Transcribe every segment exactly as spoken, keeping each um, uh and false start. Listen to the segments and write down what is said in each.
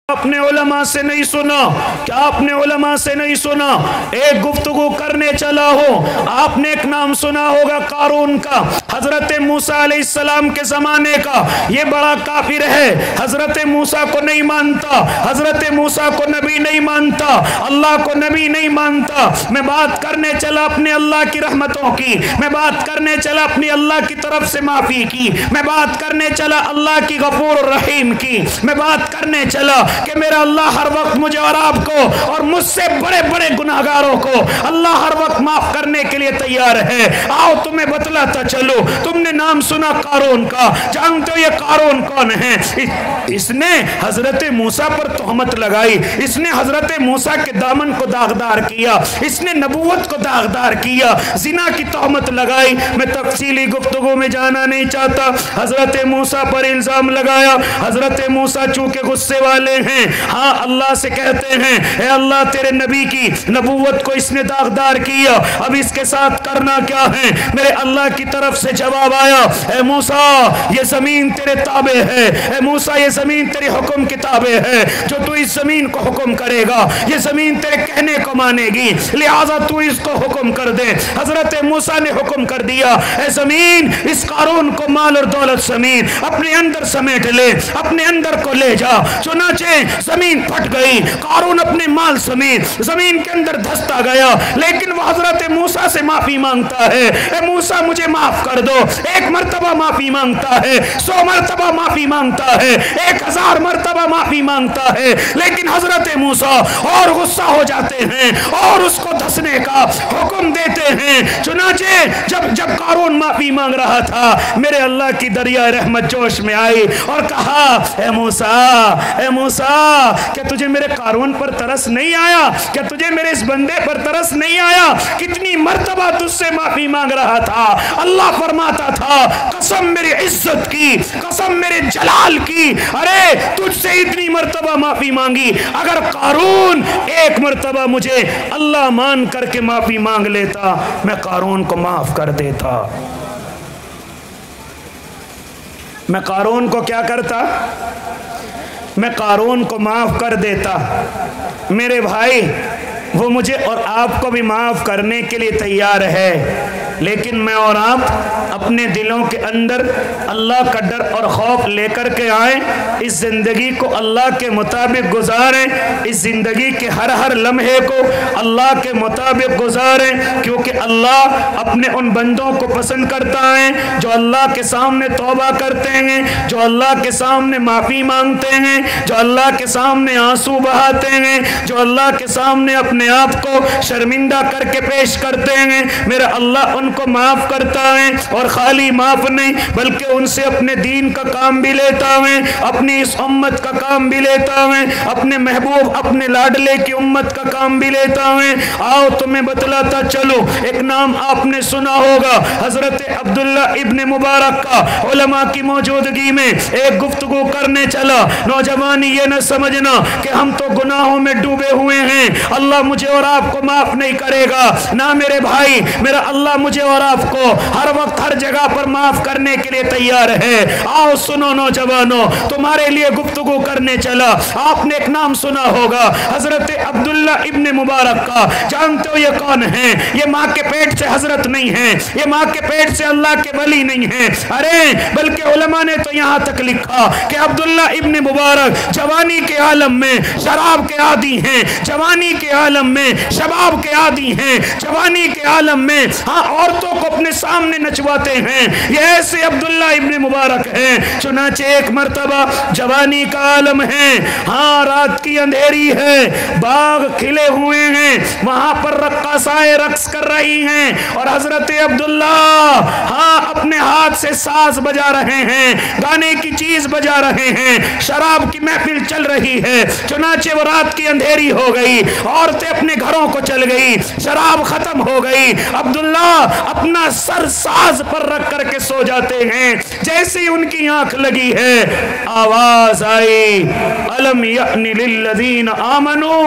اپنے علماء سے نہیں سنا؟ کیا اپنے علماء سے نہیں سنا؟ ایک گفتگو کرنے چلا ہو، آپ نے ایک نام سنا ہوگا قارون کا، حضرت موسیٰ علیہ السلام کے زمانے کا۔ یہ بڑا کافر ہے، حضرت موسیٰ کو نہیں مانتا، حضرت موسیٰ کو نبی نہیں مانتا، اللہ کو نبی نہیں مانتا۔ میں بات کرنے چلا اپنے اللہ کی رحمتوں کی، میں بات کرنے چلا اپنی اللہ کی طرف سے معافی کی، میں بات کرنے چلا اللہ کی غفور الرحیم کی، میں بات کرنے چلا کہ میرا اللہ ہر وقت مجھے اور آپ کو اور مجھ سے بڑے بڑے گناہگاروں کو اللہ ہر وقت معاف کرنے کے لیے تیار ہے۔ آؤ تمہیں بتلاتا چلو، تم نے نام سنا قارون کا، جانتے ہو یہ قارون کون ہے؟ اس نے حضرت موسیٰ پر تہمت لگائی، اس نے حضرت موسیٰ کے دامن کو داغدار کیا، اس نے نبوت کو داغدار کیا، زنا کی تہمت لگائی۔ میں تفصیلی گفتگو میں جانا نہیں چاہتا۔ حضرت موسیٰ پر الزام لگایا، حضرت موسیٰ چونکہ غصے والے ہیں، ہاں اللہ سے کہتے ہیں اے اللہ تیرے نبی کی نبوت کو اس نے داغدار کیا، اب اس کے ساتھ کرنا کیا ہے؟ میرے اللہ کی طرف سے جواب آیا، اے موسیٰ یہ زمین تیرے تابع ہے، اے موسیٰ یہ زمین تیری حکم کی تابع ہے، جو تو اس زمین کو حکم کرے گا یہ زمین تیرے کہنے کو مانے گی، لہٰذا تو اس کو حکم کر دے۔ حضرت موسیٰ نے حکم کر دیا، اے زمین اس قارون کو مال اور دولت سمیت اپنے اندر سمیٹ لے، اپنے اندر کو لے جا۔ چنانچہ زمین پھٹ گئی، قارون اپنے مال سمیت زمین کے اندر دھستا گیا، لیکن وہ حضرت موسیٰ سے معافی مانگتا ہے، اے موسیٰ مجھے معاف کر دو۔ ایک مرتبہ معافی مانگتا ہے، سو مرتبہ معافی مانگتا ہے، ایک ہزار مرتبہ معافی مانگتا ہے، لیکن حضرت موسیٰ اور غصہ ہو جاتے ہیں اور اس کو دھسنے کا حکم دیتے ہیں۔ چنانچہ جب جب قارون معافی مانگ رہا تھا، میرے اللہ کی دریا رحمت جوش میں آئی اور کہا، اے موسیٰ اے موسیٰ کہ تجھے میرے قارون پر ترس نہیں آیا؟ کہ تجھے میرے اس بندے پر ترس نہیں آیا؟ کتنی مرتبہ تجھ سے معافی مانگ رہا تھا۔ اللہ فرماتا تھا، قسم میری عزت کی، قسم میرے جلال کی، ارے تجھ سے اتنی مرتبہ معافی مانگی، اگر قارون ایک مرتبہ مجھے اللہ مان کر کے معافی مانگ لیتا میں قارون کو معاف کر دیتا۔ میں قارون کو کیا کرتا؟ میں قارون کو معاف کر دیتا۔ میرے بھائی وہ مجھے اور آپ کو بھی معاف کرنے کے لیے تیار ہے، لیکن میں اور آپ اپنے دلوں کے اندر اللہ کا ڈر اور خوف لے کر کے آئیں، اس زندگی کو اللہ کے مطابق گزاریں، اس زندگی کے ہر ہر لمحے کو اللہ کے مطابق گزاریں، کیونکہ اللہ اپنے ان بندوں کو پسند کرتا ہے جو اللہ کے سامنے توبہ کرتے ہیں، جو اللہ کے سامنے معافی مانگتے ہیں، جو اللہ کے سامنے آنسو بہاتے ہیں، جو اللہ کے سامنے اپنے آپ کو شرمندہ کر کے پیش کرتے ہیں۔ میرا اللہ ان کو معاف کرتا ہے، اور خالی معاف نہیں بلکہ ان سے اپنے دین کا کام بھی لیتا ہے، اپنی اس امت کا کام بھی لیتا ہے، اپنے محبوب اپنے لاڈلے کی امت کا کام بھی لیتا ہے۔ آؤ تمہیں بتلاتا چلو، ایک نام آپ نے سنا ہوگا حضرت عبداللہ ابن مبارک کا۔ علماء کی موجودگی میں ایک گفتگو کرنے چلا، نوجوانی یہ نہ سمجھنا کہ ہم تو گناہوں میں ڈوبے ہوئے ہیں، اللہ مجھے اور آپ کو معاف نہیں کرے گا، نہ میرے بھائی، میرا اللہ مجھے اور آپ کو ہر وقت ہر جگہ پر معاف کرنے کے لیے تیار ہے۔ آؤ سنو نوجوانوں، تمہارے لیے گفتگو کرنے چلا۔ آپ نے ایک نام سنا ہوگا حضرت عبداللہ ابن مبارک کا، جانتے ہو یہ کون ہیں؟ یہ ماں کے پیٹ سے حضرت نہیں ہیں، یہ ماں کے پیٹ سے اللہ کے ولی نہیں ہیں، ارے بلکہ علماء نے تو یہاں تک لکھا کہ عبداللہ ابن مبارک جوانی کے عالم میں شراب کے عادی ہیں، جوانی کے عالم میں شباب کے عادی ہیں، جوانی کے عالم میں ہاں عورتوں کو اپنے سامنے نچواتے ہیں، یہ ایسے عبداللہ ابن مبارک ہیں۔ چنانچہ ایک مرتبہ جوانی کا عالم ہے، ہاں رات کی اندھیری ہے، باغ کھلے ہوئے ہیں، وہاں پر رقاصائیں رقص کر رہی ہیں، اور حضرت عبداللہ ہاں اپنے ہاتھ سے ساز بجا رہے ہیں، گانے کی چیز بجا رہے ہیں، شراب کی محفل چل رہی ہے۔ چنانچہ وہ رات کی اندھیری ہو گئی، عورتیں اپنے گھروں کو چل گئی، شراب ختم ہو گئی، عبداللہ اپنا سر ساز پر رکھ کر کے سو جاتے ہیں۔ جیسے ان کی آنکھ لگی ہے، آواز آئی، الم یأن للذین آمنوا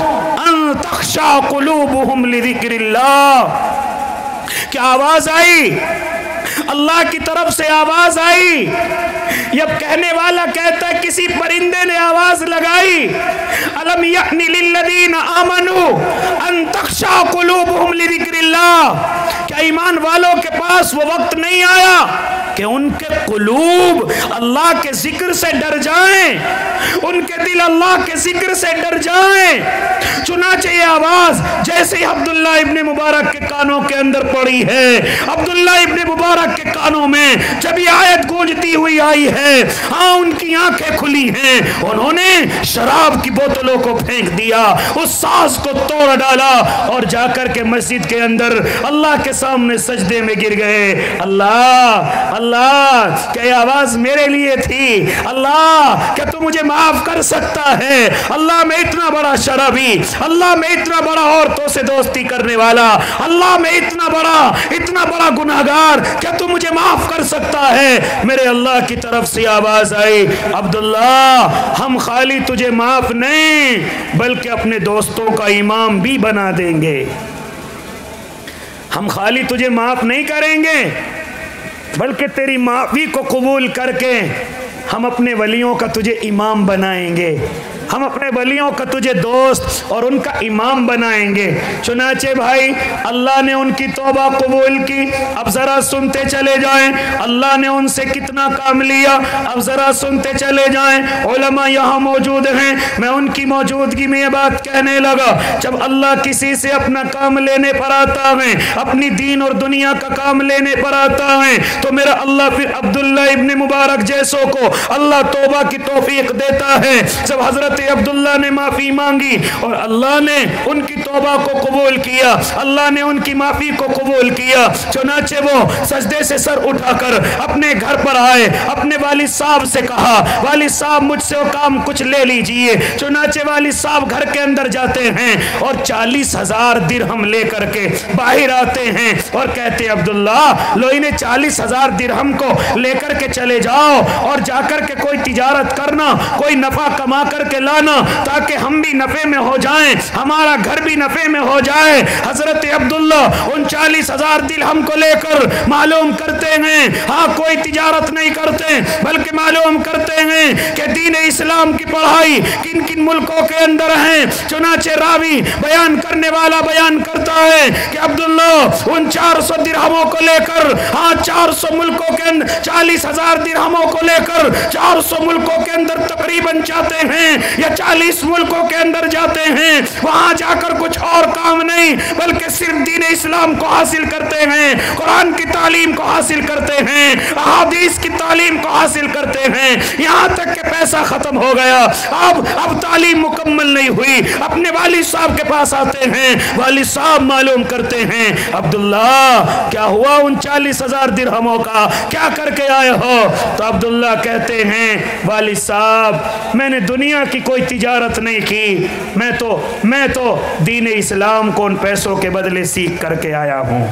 ان تخشع قلوبہم لذکر اللہ، کیا آواز آئی؟ اللہ کی طرف سے آواز آئی. یہ کہنے والا کہتا ہے کسی پرندے نے آواز لگائی, الم یأنی للذین آمنوا ان تخشع قلوبہم لذکر اللہ, کیا ایمان والوں کے پاس وہ وقت نہیں آیا کہ ان کے قلوب اللہ کے ذکر سے ڈر جائیں, ان کے دل اللہ کے ذکر سے ڈر جائیں. چنانچہ یہ آواز جیسے ہی عبداللہ ابن مبارک کے کانوں کے اندر پڑی ہے, عبداللہ ابن مبارک کے کانوں میں جب یہ آیت گونجتی ہوئی آئی ہے, ہاں ان کی آنکھیں کھلی ہیں, انہوں نے شراب کی بوتلوں کو پھینک دیا, اس ساز کو توڑ ڈالا اور جا کر کے مسجد کے اندر اللہ کے سامنے سجدے میں گر گئے. اللہ اللہ کیا یہ آواز میرے لیے تھی؟ اللہ کیا تو مجھے معاف کر سکتا ہے؟ اللہ میں اتنا بڑا شرابی, اللہ میں اتنا بڑا عورتوں سے دوستی کرنے والا, اللہ میں اتنا بڑا اتنا بڑا گناہگار, کیا تو مجھے معاف کر سکتا ہے؟ میرے اللہ کی طرف سے آواز آئی, عبداللہ ہم خالی تجھے معاف نہیں بلکہ اپنے دوستوں کا امام بھی بنا دیں گے. ہم خالی تجھے معاف نہیں کریں گے بلکہ تیری معافی کو قبول کر کے ہم اپنے ولیوں کا تجھے امام بنائیں گے, ہم اپنے ولیوں کا تجھے دوست اور ان کا امام بنائیں گے. چنانچہ بھائی اللہ نے ان کی توبہ قبول کی. اب ذرا سنتے چلے جائیں اللہ نے ان سے کتنا کام لیا, اب ذرا سنتے چلے جائیں. علماء یہاں موجود ہیں, میں ان کی موجودگی میں یہ بات کہنے لگا, جب اللہ کسی سے اپنا کام لینے پر آتا ہے, اپنی دین اور دنیا کا کام لینے پر آتا ہے, تو میرا اللہ پھر عبداللہ ابن مبارک جیسوں کو اللہ توبہ کی توفیق دیتا ہے. جب حضرت عبداللہ نے معافی مانگی اور اللہ نے ان کی توبہ کو قبول کیا, اللہ نے ان کی معافی کو قبول کیا, چنانچہ وہ سجدے سے سر اٹھا کر اپنے گھر پر آئے, اپنے والد صاحب سے کہا والد صاحب مجھ سے وہ کام کچھ لے لیجئے. چنانچہ والد صاحب گھر کے اندر جاتے ہیں اور چالیس ہزار درہم لے کر کے باہر آتے ہیں اور کہتے ہیں عبداللہ لو انہیں چالیس ہزار درہم کو لے کر کے چلے جاؤ اور جا کر کے کوئی تجارت کرنا, کوئی نفع کما کر کے لانا تاکہ ہم بھی نفع میں ہو جائیں, ہمارا گھر بھی نفع میں ہو جائے. حضرت عبداللہ ان چالیس ہزار درہم کو لے کر معلوم کرتے ہیں, ہاں کوئی تجارت نہیں کرتے بلکہ معلوم کرتے ہیں کہ دین اسلام کی پڑھائی کن کن ملکوں کے اندر ہیں. چنانچہ راوی بیان کرنے والا بیان کرتا ہے کہ عبداللہ ان چار سو درہموں کو لے کر, ہاں چار سو ملکوں کے اندر چالیس ہزار درہموں کو لے کر چار سو ملکوں کے اندر تقریباً جاتے ہیں یا چالیس ملکوں کے اندر جاتے ہیں. وہاں جا کر کچھ اور کام نہیں بلکہ صرف دین اسلام کو حاصل کرتے ہیں, قرآن کی تعلیم کو حاصل کرتے ہیں, احادیث کی تعلیم کو حاصل کرتے ہیں, یہاں تک کہ پیسہ ختم ہو گیا, اب اب تعلیم مکمل نہیں ہوئی. اپنے والد صاحب کے پاس آتے ہیں, والد صاحب معلوم کرتے ہیں عبداللہ کیا ہوا ان چالیس ہزار درہموں کا, کیا کر کے آئے ہو؟ تو عبداللہ کہتے ہیں والد صاحب میں نے دنیا کی کوئی تجارت نہیں کی, میں تو میں تو دین اسلام کو ان پیسوں کے بدلے سیکھ کر کے آیا ہوں.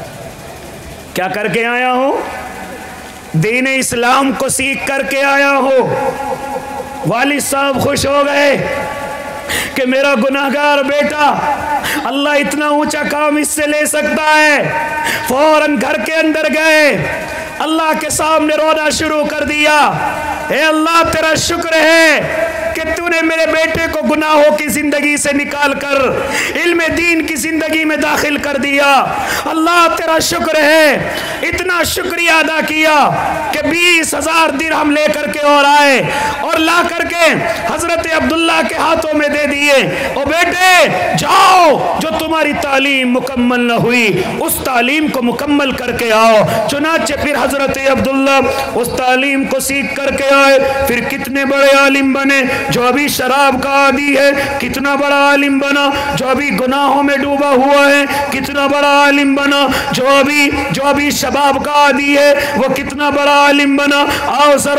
کیا کر کے آیا ہوں؟ دین اسلام کو سیکھ کر کے آیا ہوں. والد صاحب خوش ہو گئے کہ میرا گناہگار بیٹا اللہ اتنا اونچا کام اس سے لے سکتا ہے. فوراً گھر کے اندر گئے, اللہ کے سامنے رونا شروع کر دیا, اے اللہ تیرا شکر ہے کہ تو نے میرے بیٹے کو گناہوں کی زندگی سے نکال کر علم دین کی زندگی میں داخل کر دیا. اللہ تیرا شکر ہے. اتنا شکریہ ادا کیا کہ بیس ہزار درہم لے کر کے اور آئے اور لا کر کے حضرت عبداللہ کے ہاتھوں میں دے دیے, او بیٹے جاؤ جو تمہاری تعلیم مکمل نہ ہوئی اس تعلیم کو مکمل کر کے آؤ. چنانچہ پھر حضرت عبداللہ اس تعلیم کو سیکھ کر کے آئے. پھر کتنے بڑے عالم بنے, جو ابھی شراب کا عادی ہے کتنا بڑا عالم بنا, جو ابھی گناہوں میں ڈوبا ہوا ہے کتنا بڑا عالم بنا, جو ابھی جو ابھی شباب کا عادی ہے وہ کتنا بڑا عالم بنا. آؤ ذرا معلوم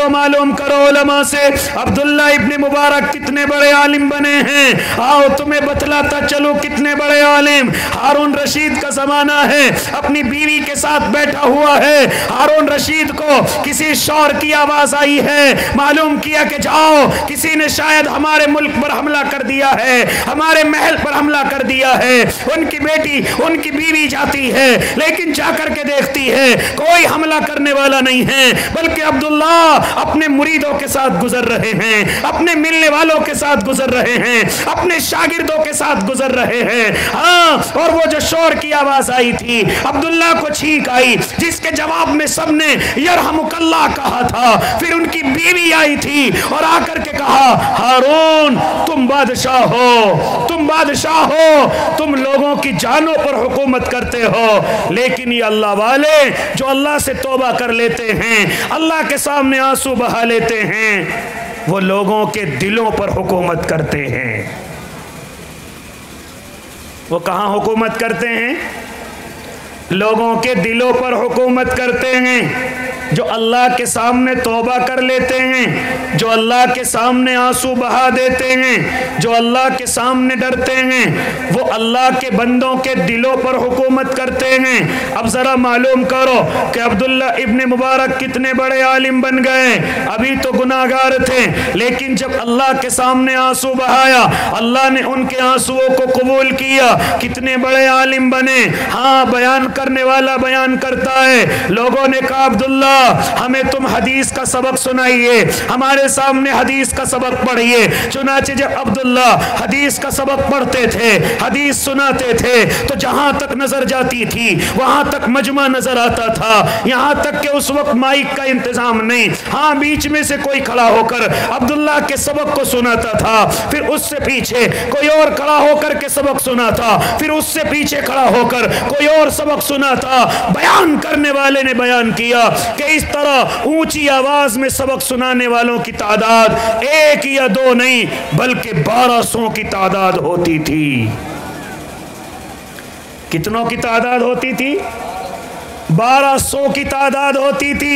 मालूम करो उलमा से अब्दुल्ला इब्न मुबारक कितने बड़े आलिम बने हैं। आओ तुम्हें बतलाता चलो कितने बड़े आलिम। हारून रशीद का जमाना है, अपनी बीवी के साथ बैठा हुआ है। हारून रशीद को किसी शौर की आवाज आई है, मालूम किया कि जाओ किसी ने शायद हमारे मुल्क पर हमला कर दिया है, हमारे महल पर हमला कर दिया है। उनकी बेटी उनकी बीवी जाती है, लेकिन जाकर के देखती है कोई हमला करने वाला नहीं है, बल्कि अब्दुल्ला अपने मुरीदों के साथ गुजर रहे हैं, अपने मिलने वालों के साथ गुजर रहे हैं, अपने शागिर्दों के साथ गुजर रहे हैं। हाँ, और वो जो शोर की आवाज आई थी, अब्दुल्ला को छींक आई, जिसके जवाब में सबने यरहमुकल्लाह कहा था। फिर उनकी बीवी आई थी और आकर के कहा, हारून तुम बादशाह हो, तुम बादशाह हो, तुम लोगों की जानों पर हुकूमत करते हो, लेकिन ये अल्लाह वाले जो अल्लाह से तौबा कर लेते हैं, अल्लाह के सामने आंसू बहा लेते हैं, वो लोगों के दिलों पर हुकूमत करते हैं। वो कहाँ हुकूमत करते हैं? लोगों के दिलों पर हुकूमत करते हैं। जो अल्लाह के सामने तौबा कर लेते हैं, जो अल्लाह के सामने आंसू बहा देते हैं, जो अल्लाह के सामने डरते हैं, वो अल्लाह के बंदों के दिलों पर हुकूमत करते हैं। अब ज़रा मालूम करो कि अब्दुल्ला इब्न मुबारक कितने बड़े आलिम बन गए। अभी तो गुनाहगार थे, लेकिन जब अल्लाह के सामने आंसू बहाया, अल्लाह ने उनके आंसुओं को कबूल किया, कितने बड़े आलिम बने। हाँ, बयान करने वाला बयान करता है, लोगों ने कहा अब्दुल्ला हमें तुम हदीस का सबक सुनाइए, हमारे सामने हदीस का सबक पढ़िए। चुनाचे जब अब्दुल्ला हदीस का सबक पढ़ते थे, हदीस सुनाते थे, तो जहां तक नजर जाती थी वहां तक मजमा नजर आता था। यहां तक कि उस वक्त माइक का इंतजाम नहीं। हाँ, बीच में से कोई खड़ा होकर अब्दुल्ला के सबक को सुनाता था, फिर उससे पीछे कोई और खड़ा होकर के सबक सुनाता, फिर उससे पीछे खड़ा होकर कोई और सबक सुनाता। बयान करने वाले ने बयान किया कि इस तरह ऊंची आवाज में सबक सुनाने वालों की तादाद एक या दो नहीं, बल्कि बारह सौ की तादाद होती थी। कितनों की तादाद होती थी? बारह सौ की तादाद होती थी।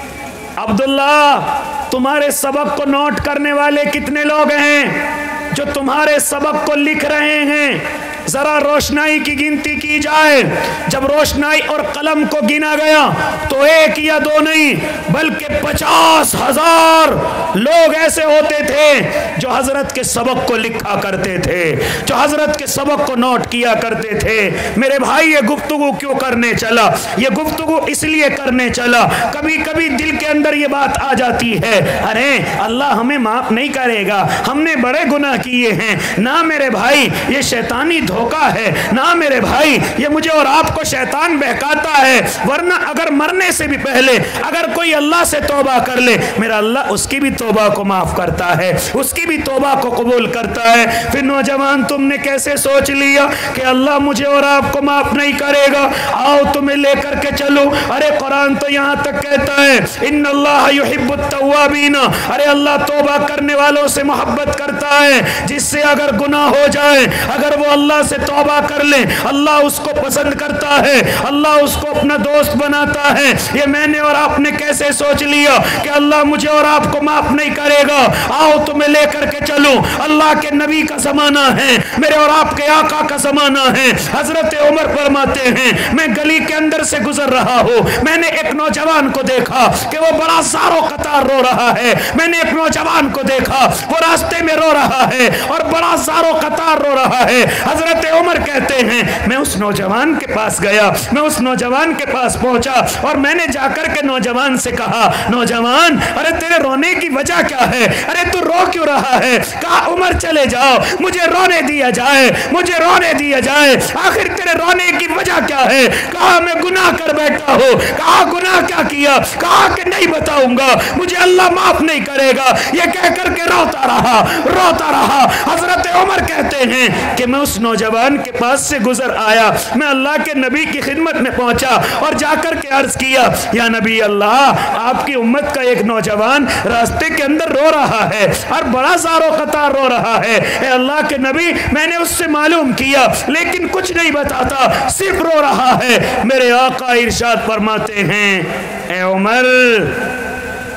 अब्दुल्ला, तुम्हारे सबक को नोट करने वाले कितने लोग हैं जो तुम्हारे सबक को लिख रहे हैं? जरा रोशनाई की गिनती की जाए। जब रोशनाई और कलम को गिना गया तो एक या दो नहीं, बल्कि पचास हजार लोग ऐसे होते थे जो हजरत के सबक को लिखा करते थे, जो हजरत के सबक को नोट किया करते थे। मेरे भाई, ये गुफ्तगू क्यों करने चला? ये गुफ्तगू इसलिए करने चला, कभी कभी दिल के अंदर ये बात आ जाती है, अरे अल्लाह हमें माफ नहीं करेगा, हमने बड़े गुनाह किए हैं। ना मेरे भाई, ये शैतानी धोखा है। ना मेरे भाई, ये मुझे और आपको शैतान बहकाता है। वरना अगर मरने से भी पहले अगर कोई अल्लाह से तौबा कर ले, मेरा अल्लाह उसकी भी तौबा को माफ करता है, उसकी भी तौबा को कबूल करता है। फिर नौजवान, तुमने कैसे सोच लिया कि अल्लाह मुझे और आपको माफ नहीं करेगा? आओ तुम्हें लेकर के चलो। अरे कुरान तो यहां तक कहता है, इन्नल्लाह युहिब्बुत तव्वाबीन। अरे अल्लाह तौबा करने वालों से मोहब्बत करता है, जिससे अगर गुनाह हो जाए, अगर वो अल्लाह से तौबा कर ले, अल्लाह उसको पसंद करता है, अल्लाह उसको अपना दोस्त बनाता है। ये मैंने और आपने कैसे सोच लिया कि अल्लाह मुझे और आपको माफ नहीं करेगा? आओ तुम्हें लेकर के चलो। अल्लाह के नबी का जमाना है, मेरे और आपके आका का जमाना है। हजरत उमर फरमाते हैं, मैं गली के अंदर से गुजर रहा हूँ, मैंने एक नौजवान को देखा कि वो बड़ा सारो कतार रो रहा है। मैंने एक नौजवान को देखा वो रास्ते में रो रहा है और बड़ा सारो कतार रो रहा है। हजरत उमर कहते हैं, मैं उस नौजवान के पास गया, मैं उस नौजवान के पास पहुंचा और मैंने जाकर के नौजवान से कहा, नौजवान, अरे तेरे रोने की वजह क्या है? अरे तू रो क्यों रहा है? कहा, उमर चले जाओ, मुझे रोने दिया जाए, मुझे रोने दिया जाए। आखिर तेरे रोने की वजह क्या है? कहा, मैं गुनाह कर बैठा हूँ। कहा, गुनाह क्या किया? कहा कि नहीं बताऊंगा, मुझे अल्लाह माफ नहीं करेगा। ये कह करके रोता रहा, रोता रहा। हजरत उमर कहते हैं कि मैं उस नौजवान के पास से गुजर आया, मैं अल्लाह के नबी की खिदमत में पहुंचा और जाकर के अर्ज किया, या नबी अल्लाह, आपकी उम्मत का एक नौजवान रास्ते के अंदर रो रहा है और बड़ा सारो कतार रो रहा है। ए अल्लाह के नबी, मैंने उससे मालूम किया लेकिन कुछ नहीं बताता, सिर्फ रो रहा है। मेरे आका इरशाद फरमाते हैं, ए उमर,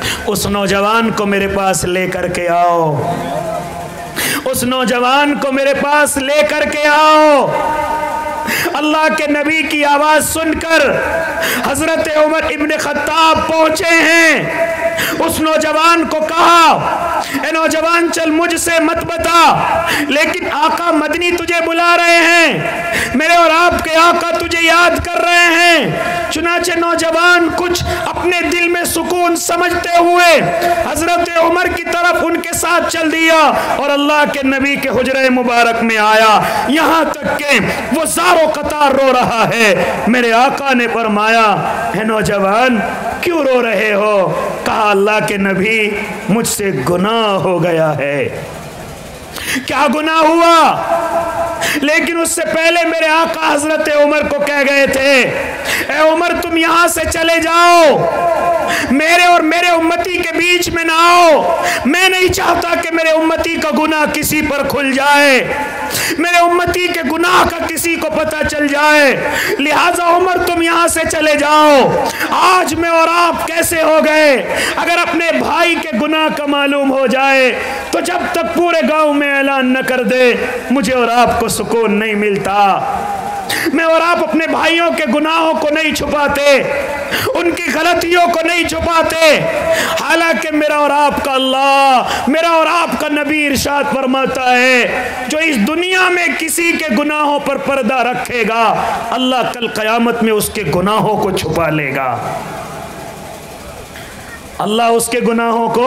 उस नौजवान को मेरे पास लेकर के आओ, उस नौजवान को मेरे पास लेकर के आओ। अल्लाह के नबी की आवाज सुनकर हजरत उमर इब्न खत्ताब पहुंचे हैं। उस नौजवान को कहा, ए नौजवान चल मुझसे मत बता, लेकिन आका मदनी तुझे बुला रहे हैं, मेरे और आपके आका तुझे याद कर रहे हैं। चुनाचे नौजवान कुछ अपने दिल में सुकून समझते हुए हजरत उमर की तरफ उनके साथ चल दिया और अल्लाह के नबी के हुजरे मुबारक में आया। यहाँ तक के वो ज़ारो कतार रो रहा है। मेरे आका ने फरमाया, है नौजवान क्यों रो रहे हो? कहा, अल्लाह के नबी मुझसे गुनाह हो गया है। क्या गुनाह हुआ? लेकिन उससे पहले मेरे आका हजरत उमर को कह गए थे, ए उमर तुम यहां से चले जाओ, मेरे और मेरे उम्मती के बीच में ना आओ। मैं नहीं चाहता कि मेरे उम्मती का गुनाह किसी पर खुल जाए, मेरे उम्मती के गुनाह का किसी को पता चल जाए, लिहाजा उमर तुम यहां से चले जाओ। आज मैं और आप कैसे हो गए? अगर अपने भाई के गुनाह का मालूम हो जाए तो जब तक पूरे गांव में ऐलान न कर दे मुझे और आपको सुकून नहीं मिलता। मैं और आप अपने भाइयों के गुनाहों को नहीं छुपाते, उनकी गलतियों को नहीं छुपाते। हालांकि मेरा और आपका अल्लाह, मेरा और आपका नबी इरशाद फरमाता है, जो इस दुनिया में किसी के गुनाहों पर पर्दा रखेगा अल्लाह कल क़यामत में उसके गुनाहों को छुपा लेगा। अल्लाह उसके गुनाहों को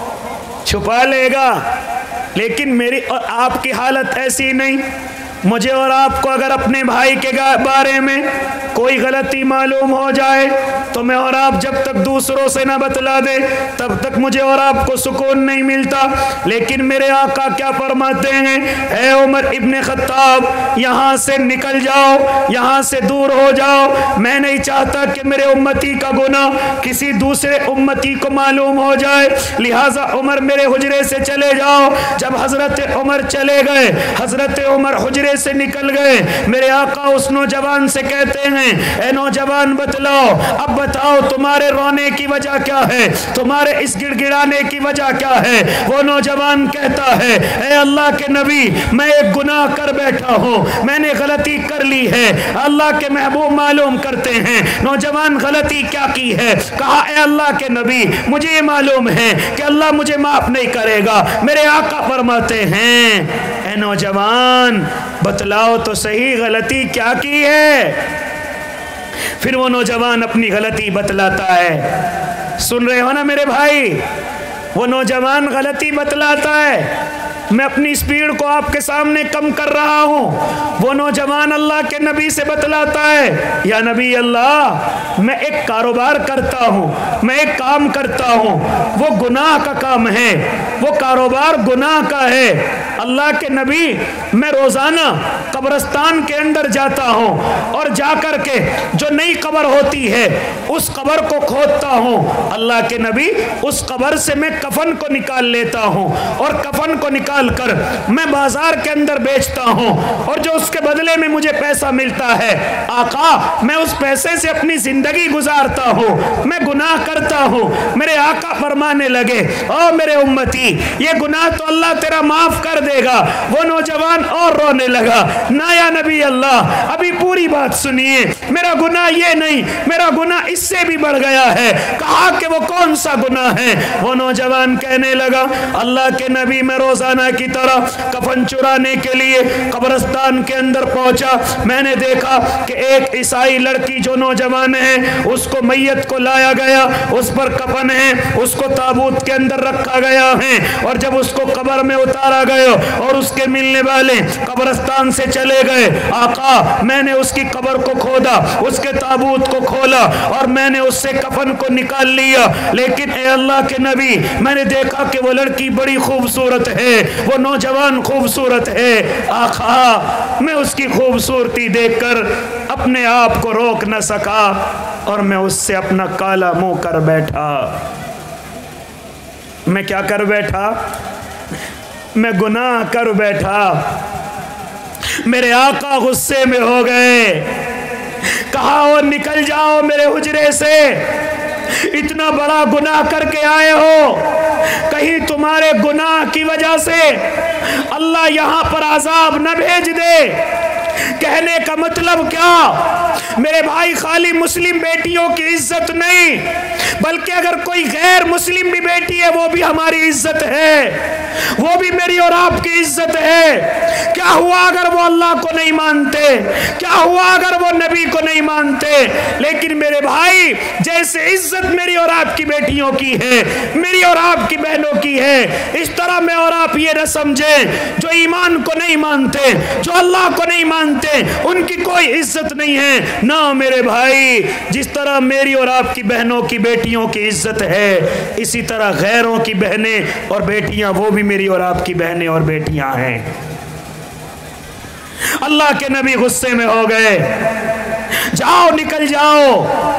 छुपा लेगा। लेकिन मेरी और आपकी हालत ऐसी नहीं। मुझे और आपको अगर अपने भाई के बारे में कोई गलती मालूम हो जाए तो मैं और आप जब तक दूसरों से ना बतला दे तब तक मुझे और आपको सुकून नहीं मिलता। लेकिन मेरे आका क्या फरमाते हैं, ऐ उमर इब्न खत्ताब यहाँ से निकल जाओ, यहाँ से दूर हो जाओ। मैं नहीं चाहता कि मेरे उम्मती का गुनाह किसी दूसरे उम्मती को मालूम हो जाए, लिहाजा उमर मेरे हुजरे से चले जाओ। जब हजरत उमर चले गए, हजरत उमर हुजरे से निकल गए, मेरे आका उस नौजवान से कहते हैं, ए नौजवान बतलाओ, अब बताओ तुम्हारे रोने की वजह क्या है, तुम्हारे इस गिड़गिड़ाने की वजह क्या है? वो नौजवान कहता है, ए अल्लाह के नबी मैं एक गुनाह कर बैठा हूँ, मैंने गलती कर ली है, अल्लाह के महबूब मालूम करते हैं नौजवान गलती क्या की है। कहा, ए अल्लाह के नबी मुझे ये मालूम है कि अल्लाह मुझे माफ नहीं करेगा। मेरे आका फरमाते हैं, ए नौजवान बतलाओ तो सही गलती क्या की है। फिर वो नौजवान अपनी गलती बतलाता है। सुन रहे हो ना मेरे भाई, वो नौजवान गलती बतलाता है। मैं अपनी स्पीड को आपके सामने कम कर रहा हूँ। वो नौजवान अल्लाह के नबी से बतलाता है, या नबी अल्लाह मैं एक कारोबार करता हूँ, मैं एक काम करता हूँ, वो गुनाह का काम है, वो कारोबार गुनाह का है। अल्लाह के नबी मैं रोज़ाना कब्रिस्तान के अंदर जाता हूँ और जाकर के जो नई कब्र होती है उस कब्र को खोदता हूँ। अल्लाह के नबी उस कब्र से मैं कफन को निकाल लेता हूँ और कफन को निकाल कर मैं बाजार के अंदर बेचता हूँ और जो उसके बदले में मुझे पैसा मिलता है आका मैं उस पैसे से अपनी जिंदगी गुजारता हूँ, मैं गुनाह करता हूँ। मेरे आका फरमाने लगे, ओ मेरे उम्मती ये गुनाह तो अल्लाह तेरा माफ कर देगा। वो नौजवान और रोने लगा, ना या नबी अल्लाह अभी पूरी बात सुनिए, मेरा गुनाह ये नहीं, मेरा गुनाह इससे भी बढ़ गया है। कहा कि वो कौन सा गुनाह है? वो नौजवान कहने लगा, अल्लाह के नबी मैं रोजाना की तरह कफन चुराने के लिए कब्रिस्तान के अंदर पहुंचा। मैंने देखा कि एक ईसाई लड़की जो नौजवान है उसको मैयत को लाया गया, उस पर कफन है, उसको ताबूत के अंदर रखा गया है और जब उसको कब्र में उतारा गया और उसके मिलने वाले कब्रिस्तान से चले गए, आका मैंने उसकी कब्र को खोदा, उसके ताबूत को खोला और मैंने उससे कफन को निकाल लिया। लेकिन ए अल्लाह के नबी मैंने देखा कि वो लड़की बड़ी खूबसूरत है, वो नौजवान खूबसूरत है। आका मैं उसकी खूबसूरती देखकर अपने आप को रोक न सका और मैं उससे अपना काला मुंह कर बैठा। मैं क्या कर बैठा? मैं गुनाह कर बैठा। मेरे आका गुस्से में हो गए, कहा और निकल जाओ मेरे हुजरे से, اتنا بڑا گناہ کر کے آئے ہو، کہیں تمہارے گناہ کی وجہ سے اللہ یہاں پر عذاب نہ بھیج دے۔ کہنے کا مطلب کیا؟ میرے بھائی خالی مسلم بیٹیوں کی عزت نہیں، بلکہ اگر کوئی غیر مسلم بھی بیٹی ہے وہ بھی ہماری عزت ہے، وہ بھی میری اور آپ کی عزت ہے۔ کیا ہوا اگر وہ اللہ کو نہیں مانتے؟ کیا ہوا اگر وہ نبی کو نہیں مانتے؟ لیکن میرے بھائی جیسے عزت میری اور آپ کی بیٹیوں کی ہے، میری اور آپ کی بہنوں کی ہے، اس طرح میں اور آپ یہ نہ سمجھیں جو ایمان کو نہیں مانتے، جو اللہ کو نہیں مانتے ان کی کوئی عزت نہیں ہے۔ نہ میرے بھائی، جس طرح میری اور آپ کی بہنوں کی بیٹیوں کی عزت ہے، اسی طرح غیروں کی بہنیں اور بیٹیاں وہ بھی میری اور آپ کی بہنیں اور بیٹیاں ہیں۔ اللہ کے نبی غصے میں ہو گئے، جاؤ نکل جاؤ،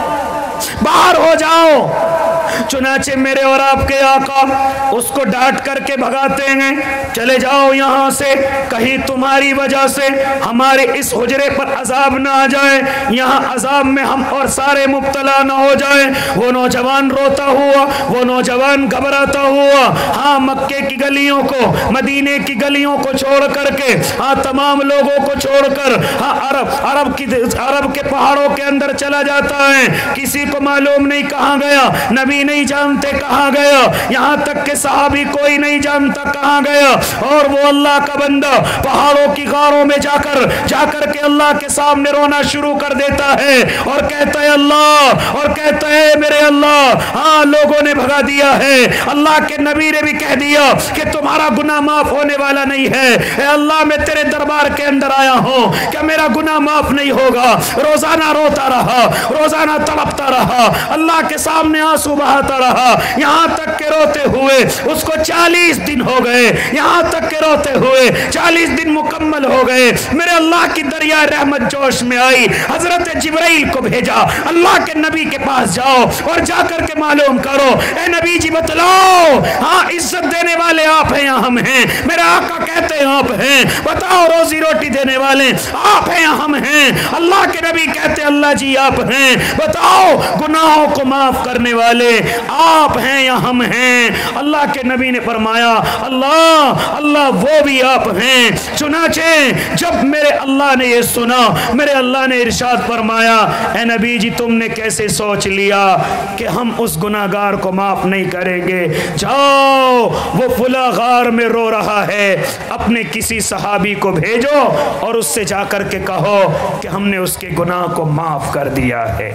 باہر ہو جاؤ۔ چنانچہ میرے اور آپ کے آقا اس کو ڈانٹ کر کے بھگاتے ہیں، چلے جاؤ یہاں سے، کہیں تمہاری وجہ سے ہمارے اس حجرے پر عذاب نہ آ جائے، یہاں عذاب میں ہم اور سارے مبتلا نہ ہو جائیں۔ وہ نوجوان روتا ہوا، وہ نوجوان گھبراتا ہوا، ہاں مکے کی گلیوں کو، مدینے کی گلیوں کو چھوڑ کر کے، ہاں تمام لوگوں کو چھوڑ کر، ہاں عرب عرب کی عرب کے پہاڑوں کے اندر چلا جاتا ہے۔ کسی کو معلوم نہیں کہاں گیا، نبی نہیں جانتے کہاں گیا، یہاں تک کہ صحابی کوئی نہیں جانتا کہاں گیا، اور وہ اللہ کا بندہ پہاڑوں کی غاروں میں جا کر جا کر کے اللہ کے سامنے رونا شروع کر دیتا ہے اور کہتا ہے اللہ اور کہتا ہے میرے اللہ، ہاں لوگوں نے بھگا دیا ہے، اللہ کے نبی نے بھی کہہ دیا کہ تمہارا گناہ معاف ہونے والا نہیں ہے، اے اللہ میں تیرے دربار کے اندر آیا ہوں، کیا میرا گناہ معاف نہیں ہوگا؟ روزانہ روتا رہا، روزانہ تڑپتا رہا، اللہ کے سامنے آنسو بہاتا رہا، یہاں تک کہ روتے ہوئے اس کو چالیس دن ہو گئے، یہاں تک کہ روتے ہوئے چالیس دن مکمل ہو گئے۔ میرے اللہ کی دریا رحمت جوش میں آئی، حضرت جبرائیل کو بھیجا، اللہ کے نبی کے پاس جاؤ اور جا کر کے معلوم کرو، اے نبی جی بتلاؤ، ہاں عزت دینے والے آپ ہیں یا ہم ہیں؟ میرے آقا کہتے ہیں آپ ہیں، بتاؤ روزی روٹی دینے والے آپ ہیں یا ہم ہیں؟ اللہ کے نبی کہتے ہیں اللہ جی آپ ہیں، بتاؤ گناہوں کو معاف کرنے والے آپ ہیں یا ہم ہیں؟ اللہ کے نبی نے فرمایا اللہ اللہ وہ بھی آپ ہیں۔ چنانچہ جب میرے اللہ نے یہ سنا، میرے اللہ نے ارشاد فرمایا اے نبی جی تم نے کیسے سوچ لیا کہ ہم اس گناہگار کو معاف نہیں کریں گے؟ جاؤ وہ فلاں غار میں رو رہا ہے، اپنے کسی صحابی کو بھیجو اور اس سے جا کر کے کہو کہ ہم نے اس کے گناہ کو معاف کر دیا ہے،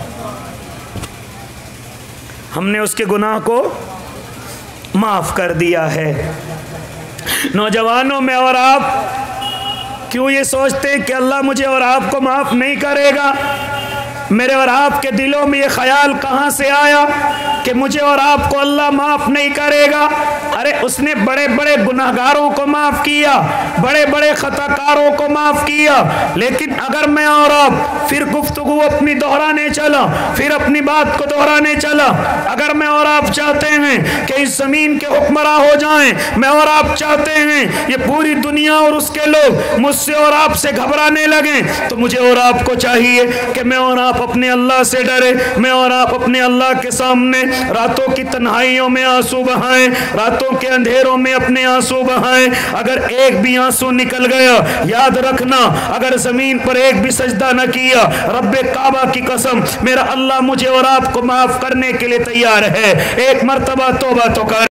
ہم نے اس کے گناہ کو معاف کر دیا ہے۔ نوجوانوں میں اور آپ کیوں یہ سوچتے کہ اللہ مجھے اور آپ کو معاف نہیں کرے گا؟ میرے اور آپ کے دلوں میں یہ خیال کہاں سے آیا کہ مجھے اور آپ کو اللہ معاف نہیں کرے گا؟ ارے اس نے بڑے بڑے گناہگاروں کو معاف کیا، بڑے بڑے خطا کاروں کو معاف کیا، لیکن اگر میں اور آپ پھر گفتگو اپنی دہرانے چلا، پھر اپنی بات کو دہرانے چلا، اگر میں اور آپ چاہتے ہیں کہ اس زمین کے حکمراں ہو جائیں، میں اور آپ چاہتے ہیں یہ پوری دنیا اور اس کے لوگ مجھ سے اور آپ سے گھبرانے لگیں، تو مجھے اور آپ کو چاہیے کہ میں اور آپ اپنے اللہ سے ڈرے، میں اور آپ اپنے اللہ کے سامنے راتوں کی تنہائیوں میں آنسو بہائیں، راتوں کے اندھیروں میں اپنے آنسو بہائیں۔ اگر ایک بھی آنسو نکل گیا، یاد رکھنا اگر زمین پر ایک بھی سجدہ نہ کیا، رب کعبہ کی قسم میرا اللہ مجھے اور آپ کو معاف کرنے کے لیے تیار ہے۔ ایک مرتبہ توبہ تو کر